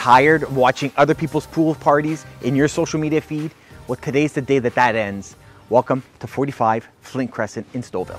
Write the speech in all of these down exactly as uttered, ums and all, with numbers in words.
tired of watching other people's pool parties in your social media feed? Well, today's the day that that ends. Welcome to forty-five Flint Crescent in Stouffville.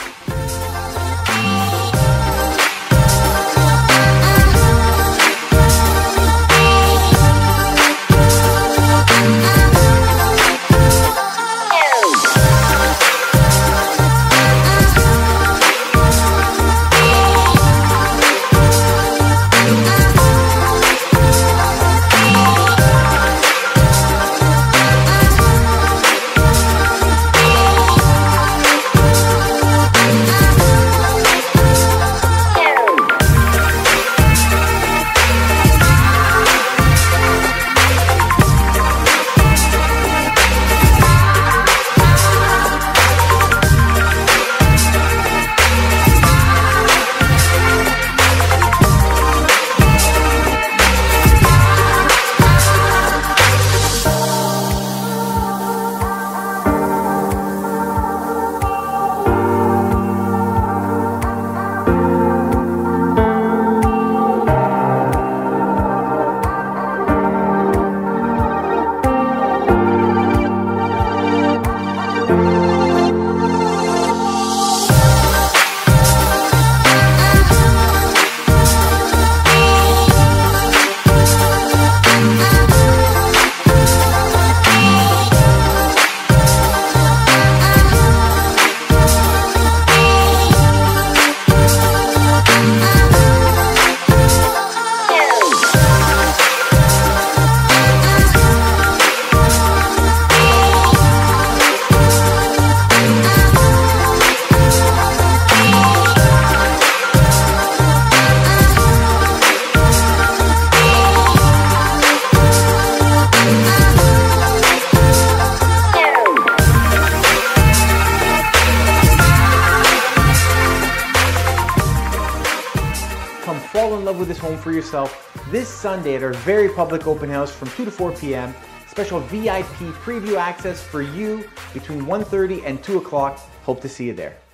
Come fall in love with this home for yourself this Sunday at our very public open house from two to four p m Special V I P preview access for you between one thirty and two o'clock. Hope to see you there.